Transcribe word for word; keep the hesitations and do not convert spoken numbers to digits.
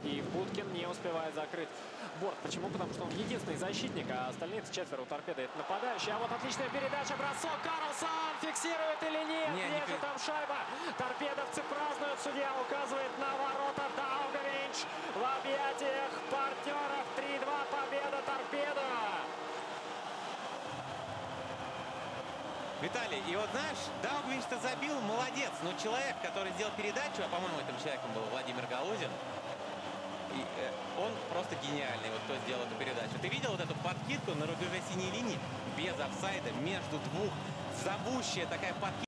И Будкин не успевает закрыть борт. Почему? Потому что он единственный защитник, а остальные четверо у торпеды это нападающие. А вот отличная передача, бросок. Карлсон фиксирует или нет? Не, Где не... же там шайба? Торпедовцы празднуют. Судья указывает на ворота. Даугавинч в объятиях партнеров. три-два. Победа торпеда. Виталий, и вот знаешь, Даугавинч-то забил, молодец. Но человек, который сделал передачу, а по-моему этим человеком был Владимир Галузин, и, э, он просто гениальный, вот кто сделал эту передачу. Ты видел вот эту подкидку на рубеже синей линии без офсайда между двух? Зовущая такая подкидка.